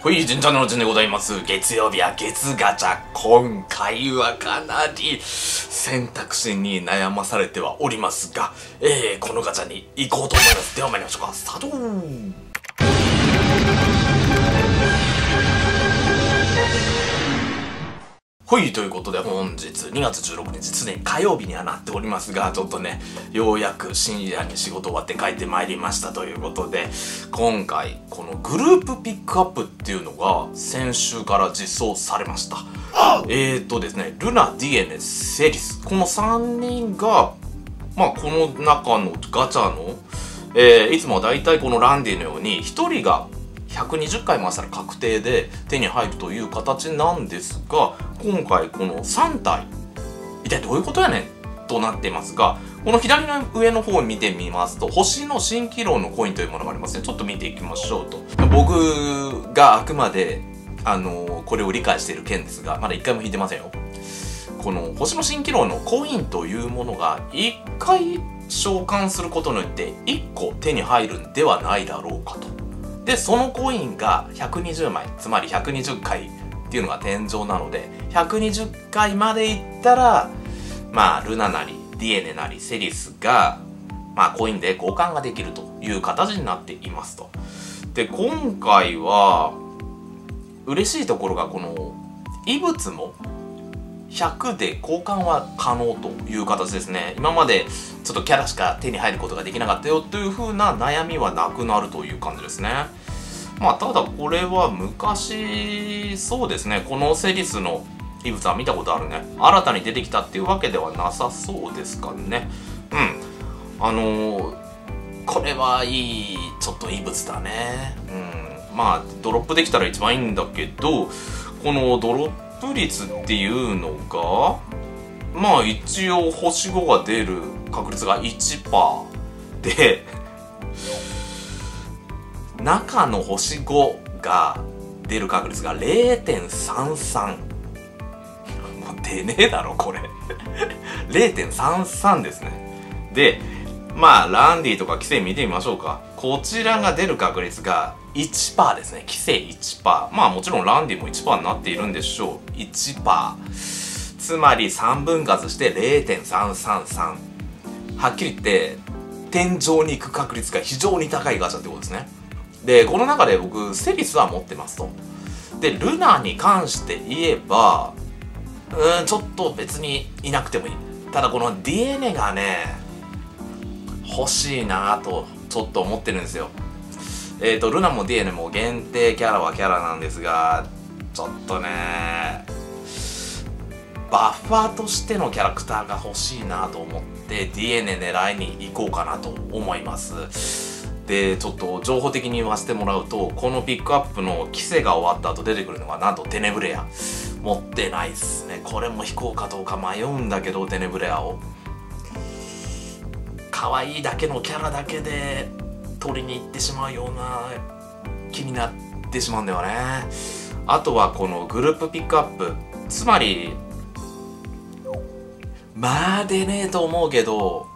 はい、ジンチャンネルのジンでございます。月曜日は月ガチャ。今回はかなり選択肢に悩まされてはおりますが、このガチャに行こうと思います。では参りましょうか。スタート。はい、ということで本日2月16日、すでに火曜日にはなっておりますが、ちょっとね、ようやく深夜に仕事終わって帰ってまいりましたということで、今回、このグループピックアップっていうのが先週から実装されました。ですね、ルナ、ディエネ、セリス。この3人が、まあ、この中のガチャの、いつもはだいたいこのランディのように、1人が120回回したら確定で手に入るという形なんですが、今回この3体一体どういうことやねんとなっていますが、この左の上の方を見てみますと、星の蜃気楼のコインというものがありますね。ちょっと見ていきましょうと。僕があくまでこれを理解している件ですが、まだ1回も引いてませんよ。この星の蜃気楼のコインというものが1回召喚することによって1個手に入るんではないだろうかと。で、そのコインが120枚、つまり120回っていうのが天井なので、120回までいったら、まあ、ルナなり、ディエネなり、セリスが、まあ、コインで交換ができるという形になっていますと。で、今回は、嬉しいところが、この、異物も、100で交換は可能という形ですね。今までちょっとキャラしか手に入ることができなかったよという風な悩みはなくなるという感じですね。まあただこれは昔、そうですね、このセリスの異物は見たことあるね。新たに出てきたっていうわけではなさそうですかね。うん。これはいい、ちょっと異物だね。うん。まあドロップできたら一番いいんだけど、このドロップ率っていうのが、まあ一応星5が出る確率が 1% で、中の星5が出る確率が 0.33。もう出ねえだろこれ0.33 ですね。で、まあランディとかキセイ見てみましょうか。こちらが出る確率が 1% ですね。キセイ 1%。まあもちろんランディも 1% になっているんでしょう。1%。つまり3分割して 0.333。はっきり言って、天井に行く確率が非常に高いガチャってことですね。で、この中で僕、セリスは持ってますと。で、ルナに関して言えば、ちょっと別にいなくてもいい。ただこのディエネがね、欲しいなぁと、ちょっと思ってるんですよ。ルナもディエネも限定キャラはキャラなんですが、ちょっとね、バッファーとしてのキャラクターが欲しいなと思って、ディエネ狙いに行こうかなと思います。で、ちょっと情報的に言わせてもらうと、このピックアップの規制が終わった後出てくるのがなんとテネブレア。持ってないっすね。これも引こうかどうか迷うんだけど、テネブレアを。可愛いだけのキャラだけで取りに行ってしまうような気になってしまうんだよね。あとはこのグループピックアップ。つまり、まあ出ねえと思うけど、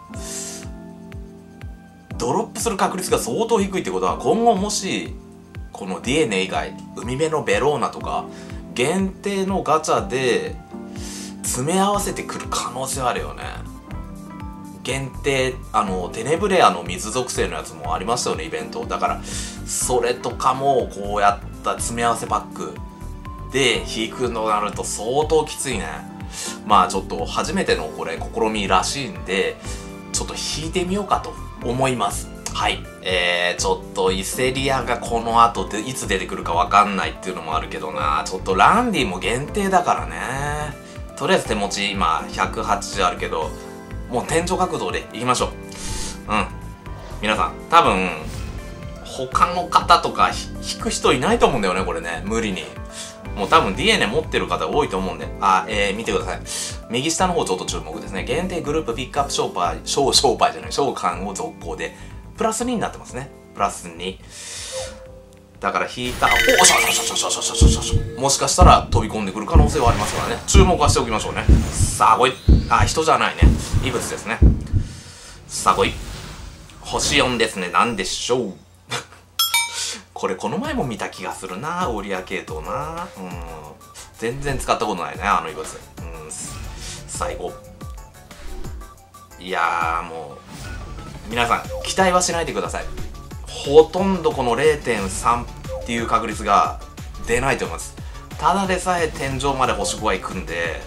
ドロップする確率が相当低いってことは、今後もしこの DNA 以外、海辺のベローナとか限定のガチャで詰め合わせてくる可能性はあるよね。限定テネブレアの水属性のやつもありましたよね、イベントだから。それとかもこうやった詰め合わせパックで引くのなると相当きついね。まあちょっと初めてのこれ試みらしいんで、ちょっと引いてみようかと思います。はい。ちょっとイセリアがこの後でいつ出てくるかわかんないっていうのもあるけどな。ちょっとランディも限定だからね。とりあえず手持ち今180あるけど、もう天井角度でいきましょう。うん。皆さん、多分、他の方とか引く人いないと思うんだよね、これね。無理に。もう多分 DNA 持ってる方多いと思うんで。見てください。右下の方ちょっと注目ですね。限定グループピックアップ召喚を続行で、プラス2になってますね。プラス2。だから引いた、もしかしたら飛び込んでくる可能性はありますからね。注目はしておきましょうね。さあ、こい。人じゃないね。異物ですね。さあ、こい。星4ですね。なんでしょう。 これこの前も見た気がするな、オリア系統な。全然使ったことないね、あの異物。最後。いやー、もう皆さん期待はしないでください。ほとんどこの 0.3 っていう確率が出ないと思います。ただでさえ天井まで星5はいくんで、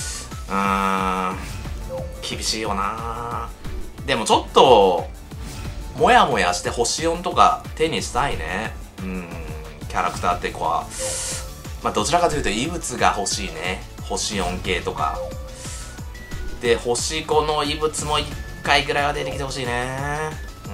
厳しいよな。でもちょっともやもやして星4とか手にしたいね。キャラクターって子はまあどちらかというと異物が欲しいね。星4系とかで、星5の異物も1回ぐらいは出てきてほしいね。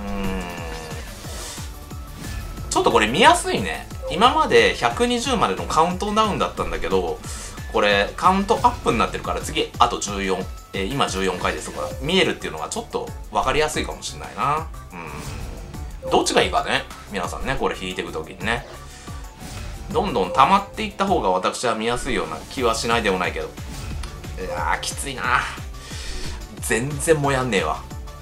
ちょっとこれ見やすいね。今まで120までのカウントダウンだったんだけど、これカウントアップになってるから次あと14、今14回ですから見えるっていうのがちょっと分かりやすいかもしれないな。どっちがいいかね、皆さんね、これ引いていくときにね、どんどん溜まっていった方が私は見やすいような気はしないでもないけど、いやーきついな。全然もやんねえわ。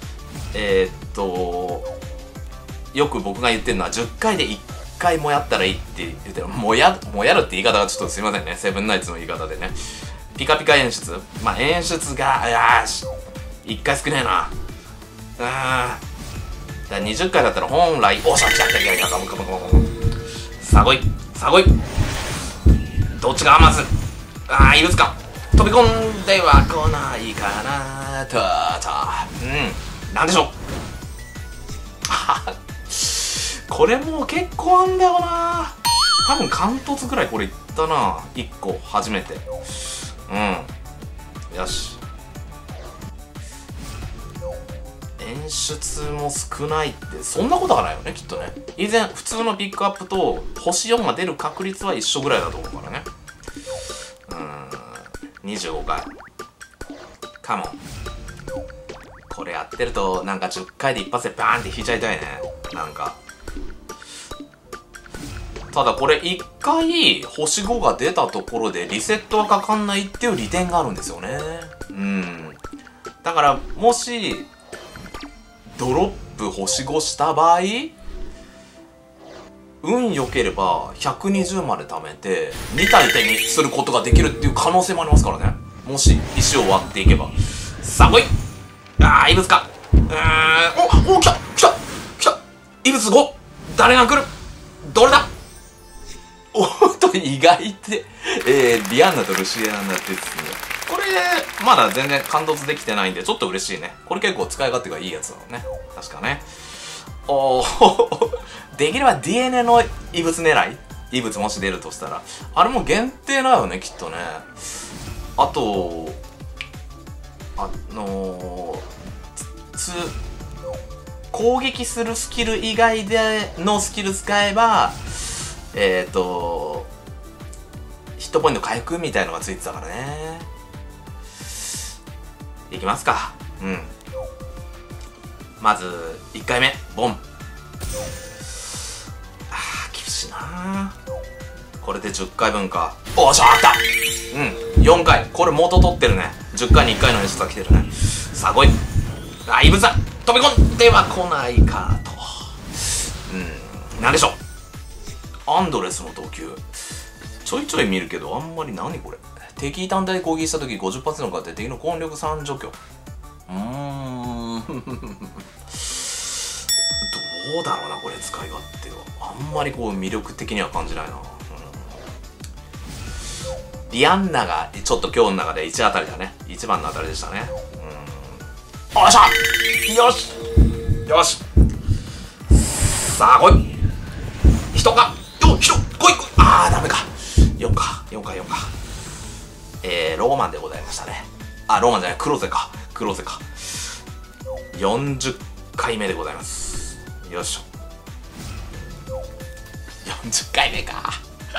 よく僕が言ってるのは10回で1回もやったらいいって言ってる。もやるって言い方がちょっとすいませんね、セブンナイツの言い方でね。ピカピカ演出、まあ演出が1回少ねえな。だ20回だったら本来、おしゃ来た来た来た来た、さごいさごい、どっちが余す。異物か、飛び込んでは来ないかなと。なんでしょう。これもう結構あんだよな。多分関突ぐらいこれいったな、1個初めて。よし。演出も少ないってそんなことはないよね、きっとね。以前普通のピックアップと星4が出る確率は一緒ぐらいだと思うからね。25回カモン。これやってるとなんか10回で一発でバーンって引いちゃいたいね。なんかただこれ1回星5が出たところでリセットはかかんないっていう利点があるんですよね。だからもしドロップ星5した場合、運良ければ120まで貯めて2体手にすることができるっていう可能性もありますからね。もし石を割っていけば。さあ来い。異物か。来た来た来た。異物5、誰が来る、どれだ。おっと意外ってリアンナとルシエナになってですね、これまだ全然感動できてないんでちょっと嬉しいね。これ結構使い勝手がいいやつだもんね、確かね。できれば DNA の異物狙い、異物もし出るとしたらあれも限定だよね、きっとね。あと攻撃するスキル以外でのスキル使えばヒットポイント回復みたいのがついてたからね。いきますか。まず1回目ボン。厳しいな。これで10回分か。おっしゃあった。4回。これ元取ってるね。10回に1回の演出が来てるね。さあ来い。異物だ。飛び込んでは来ないかと。なんでしょう。アンドレスの投球ちょいちょい見るけどあんまり。何これ。敵単体で攻撃した時 50% の方で敵の根力3除去。どうだろうな、これ使い勝手は。あんまりこう魅力的には感じないな。リアンナがちょっと今日の中で1当たりだね。1番の当たりでしたね。おっしゃよしよし。さあ来い。人かよ、人来い来い。ダメか。4か4か4か。ローマンでございましたね。ローマンじゃない、黒瀬か黒瀬か。40回目でございます。よいしょ。40回目か。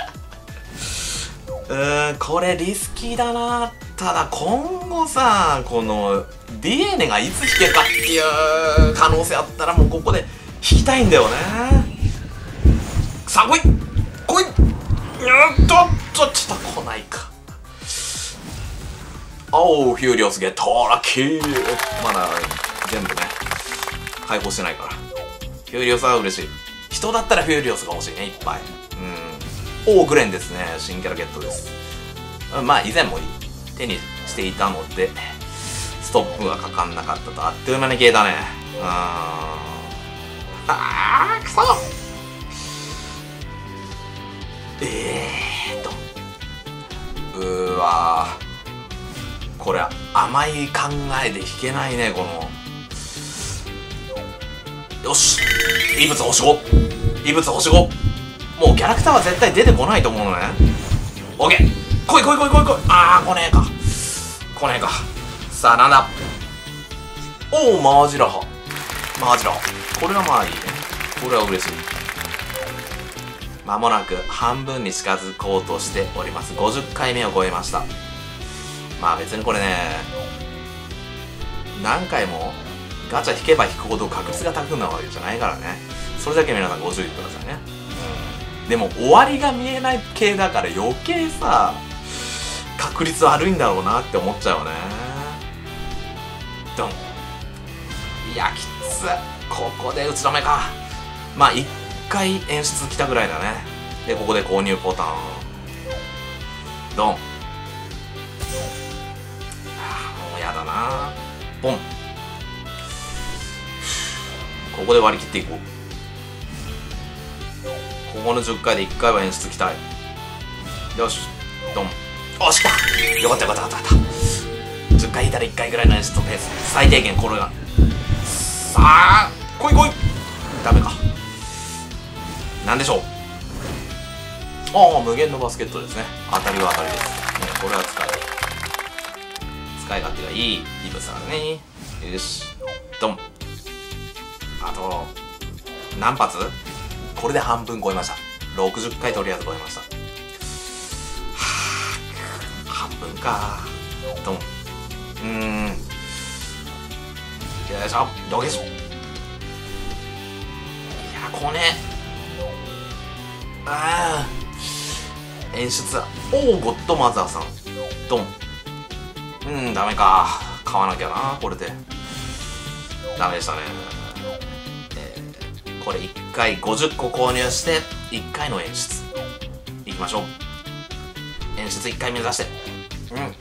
これリスキーだな。ただ今後さ、この DNA がいつ引けるかっていう可能性あったらもうここで引きたいんだよね。さあ来い来い。ちょっと来ないか。フューリオスゲットラッキー。まだ全部ね解放してないから。フューリオスは嬉しい。 人だったらフューリオスが欲しいね、いっぱい。オーグレンですね。新キャラゲットです。まあ以前も手にしていたのでストップがかかんなかったと。あっという間に消えたね。くそ。わー、これ甘い考えで引けないね。このよし、異物星5、異物星5。もうキャラクターは絶対出てこないと思うのね。オッケー、来い来い来い来い来い。来ねえか、来ねえか。さあなんだ。おお、マージラハ、マージラハ。これはまあいいね。これは嬉しい。まもなく半分に近づこうとしております。50回目を超えました。まあ別にこれね、何回もガチャ引けば引くほど確率が高くなるわけじゃないからね。それだけ皆さんご注意くださいね。でも終わりが見えない系だから余計さ、確率悪いんだろうなって思っちゃうよね。ドン。いや、きつ。ここで打ち止めか。まあ1回演出来たぐらいだね。でここで購入ボタンドン。もうやだな。ポン。ここで割り切っていこう。ここの10回で1回は演出期待。よし、ドン。おしか。よかったよかったよかった。10回いたら1回ぐらいの演出のペース、最低限これが。さあ来い来い。ダメか。なんでしょう。無限のバスケットですね。当たりは当たりです、ね。これは使い勝手がいい異物だね。よし、ドン。あと何発。これで半分超えました。60回とりあえず超えました。半分か。ドン。よいしょ、どけしょ。いや、こね。演出。ゴッドマザーさん。ドン。ダメか。買わなきゃな、これで。ダメでしたね。これ1回50個購入して1回の演出いきましょう。演出1回目指して。ドン。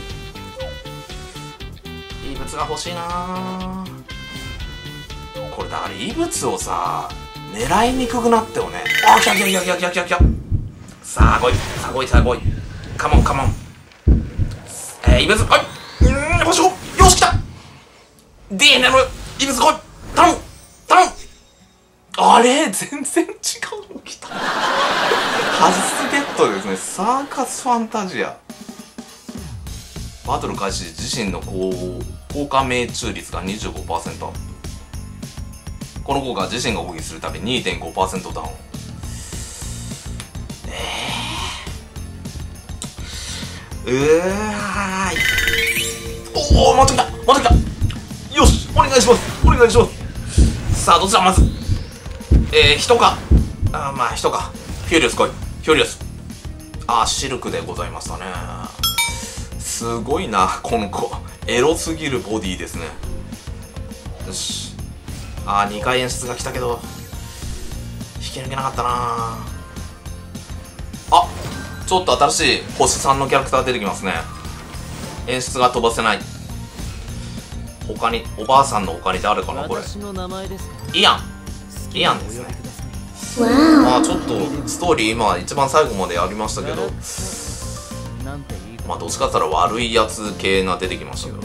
異物が欲しいな。これだから異物をさ、狙いにくくなったよね。来た来た来た来た来た来た来た。さあ来い、さあ来い、さあ来い。カモンカモン。異物来い。星5。よし来た。 DNA の異物来い。頼む頼む。あれ全然違うの来た。ハスゲットですね。サーカスファンタジア。バトル開始時自身の効果命中率が 25%。 この効果は自身が攻撃するたび 2.5% ダウン。おお、待ってきた待ってきた。よし、お願いしますお願いします。さあどちら。まず人か。まあ人か。フューリオス来い。フューリオス。シルクでございましたね。すごいな、この子。エロすぎるボディですね。よし。2回演出が来たけど引き抜けなかったな。ちょっと新しい星3のキャラクター出てきますね。演出が飛ばせない。他におばあさんの他に誰かなこれ。イアン。イアンですね。ちょっとストーリー今一番最後までやりましたけど、どっちかって言ったら悪いやつ系が出てきましたけどね。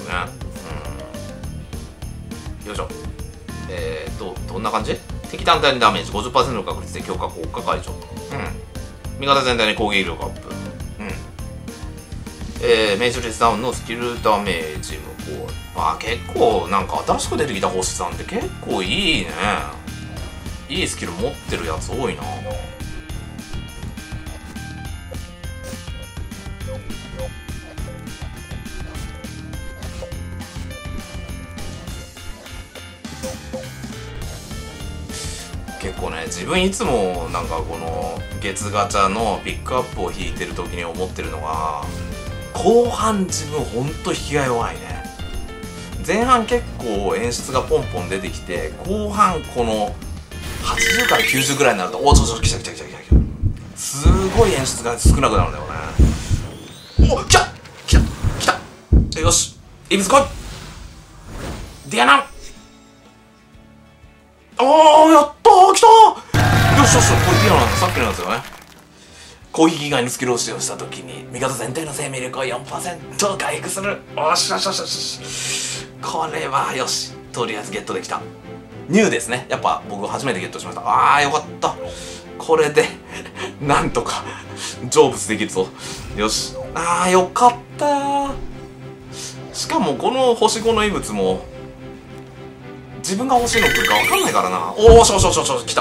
よいしょ。どんな感じ。敵単体にダメージ 50% の確率で強化効果解除。味方全体に攻撃力アップ。命中率ダウンのスキルダメージ無効。結構なんか新しく出てきた星さんって結構いいね。いいスキル持ってるやつ多いな。結構ね、自分いつもなんかこの月ガチャのピックアップを引いてる時に思ってるのが、後半自分ほんと引きが弱いね。前半結構演出がポンポン出てきて、後半この 80から90ぐらいになると、おお、ちょ来た来た来た来た来た、すごい演出が少なくなるんだよね。お、来た来た来た、よし、イブス来い、ディアナン、おー、やったー、来たー、よしよし、これディアナンさっきのやつよね。攻撃以外のスキルを使用したときに味方全体の生命力を 4% 回復する。おしよしよしよし、これはよし、とりあえずゲットできた。ニューですね。やっぱ僕初めてゲットしました。あー、よかった。これでなんとか成仏できるぞ。よし、あー、よかったー。しかもこの星5の異物も自分が欲しいの来るか分かんないからな。おー、しょしょしょしょ、来た。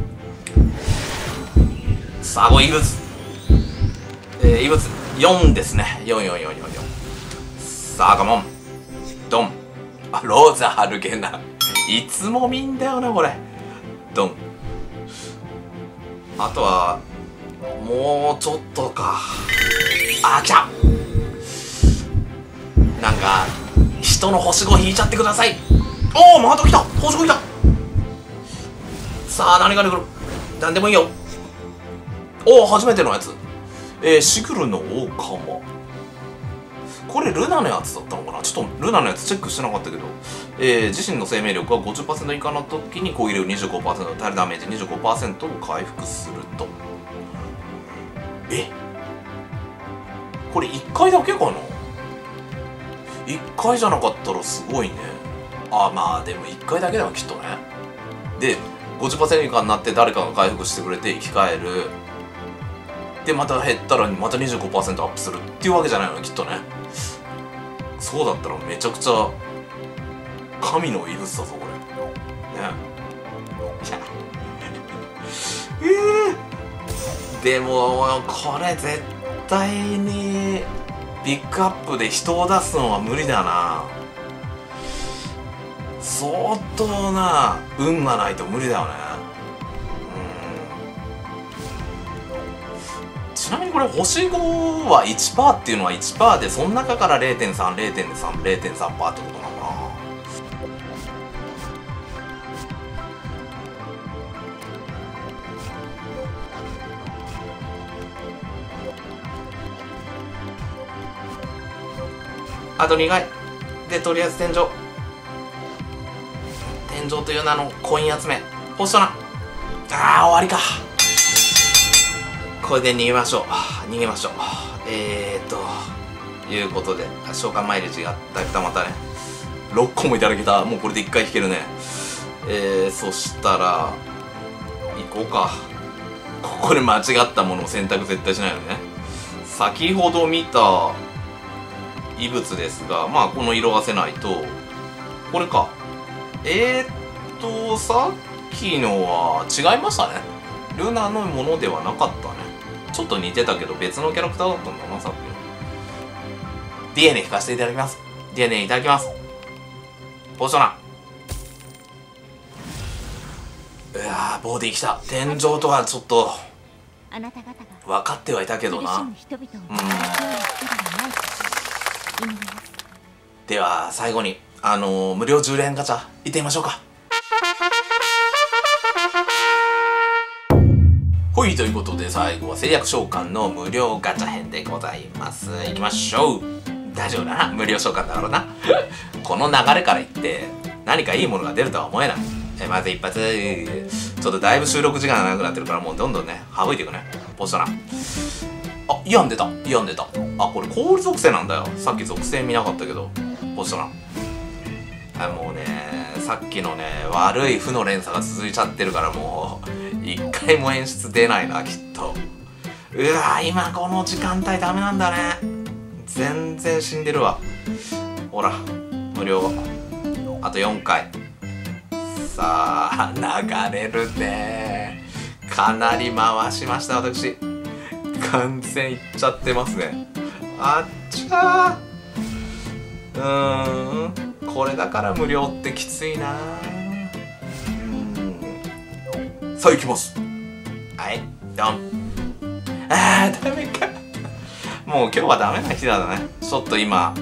さあ、5異物、異物4ですね。44444。さあ、カモンドン。あ、ローザールゲナ、いつも見んだよなこれ。ドン。あとはもうちょっとか。あ、来た。なんか人の星5引いちゃってください。おお、また来た、星5来た。さあ、何が出てくる。何でもいいよ。おお、初めてのやつ。シグルの王様。これルナのやつだったのかな。ちょっとルナのやつチェックしてなかったけど、自身の生命力が 50% 以下の時に攻撃力 25%、耐えるダメージ 25% を回復すると。これ1回だけかな。1回じゃなかったらすごいね。あ、まあでも1回だけだわきっとね。で 50% 以下になって誰かが回復してくれて生き返る。でまた減ったらまた 25% アップするっていうわけじゃないのきっとね。そうだったらめちゃくちゃ神の異物だぞこれね。でもこれ絶対にピックアップで人を出すのは無理だな。相当な運がないと無理だよね。ちなみにこれ星5は 1% っていうのは 1% でその中から 0.3、0.3、0.3% ってことなのかな。あと2回でとりあえず天井という名のコイン集め星とな。あー、終わりか。これで逃げましょう。いうことで召喚マイレージがだいぶたまったね。6個もいただけた。もうこれで1回引けるね。そしたら行こうか。ここで間違ったものを選択絶対しないのね。先ほど見た異物ですが、まあこの色あせないとこれか。さっきのは違いましたね。ルナのものではなかったね。ちょっと似てたけど別のキャラクターだったんだな、さっきの。DNA 引かせていただきます。DNA いただきます。ポジショナー。うわー、ボディ来た。天井とはちょっと分かってはいたけどな。では最後に無料10連ガチャ行ってみましょうか。ほい、ということで最後は制約召喚の無料ガチャ編でございます。行きましょう。大丈夫だな、無料召喚だからな。この流れから言って何かいいものが出るとは思えない。まず一発。ちょっとだいぶ収録時間が長くなってるからもうどんどんね省いていくね。ポストな。あ、イアン出た。あ、これ氷属性なんだよ。さっき属性見なかったけど。ポストな。もうね、さっきのね悪い負の連鎖が続いちゃってるからもう一回も演出出ないなきっと。うわー、今この時間帯ダメなんだね。全然死んでるわ。ほら無料あと4回。さあ流れるね。かなり回しました私。完全いっちゃってますね。あっちゃー。これだから無料ってきついな。さあ行きます。はい、ドン。あー、ダメか。もう今日はダメな日だね。ちょっと今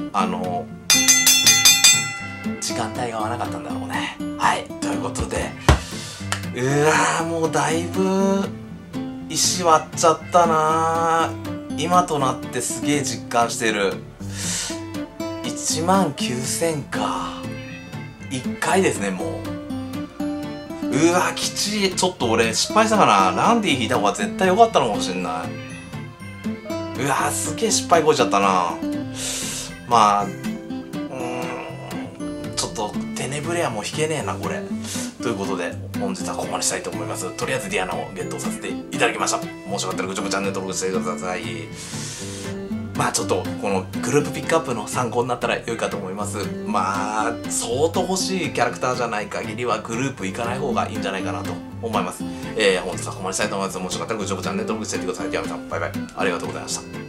時間帯が合わなかったんだろうね。はい、ということでうわー、もうだいぶ石割っちゃったなー。今となってすげえ実感してる。19000か。1回ですね、もう。うわ、きちい。ちょっと俺失敗したかな。ランディ引いた方が絶対良かったのかもしんない。うわ、すげえ失敗こいちゃったな。まあ、ちょっとテネブレアも引けねえな、これ。ということで、本日はここまでしたいと思います。とりあえずディアナをゲットさせていただきました。もしよかったらグチョコチャンネル登録してください。まあちょっとこのグループピックアップの参考になったら良いかと思います。まあ相当欲しいキャラクターじゃない限りはグループ行かない方がいいんじゃないかなと思います。本日はここまでしたいと思います。もしよかったらグチョコチャンネル登録してください。では皆さんバイバイ。ありがとうございました。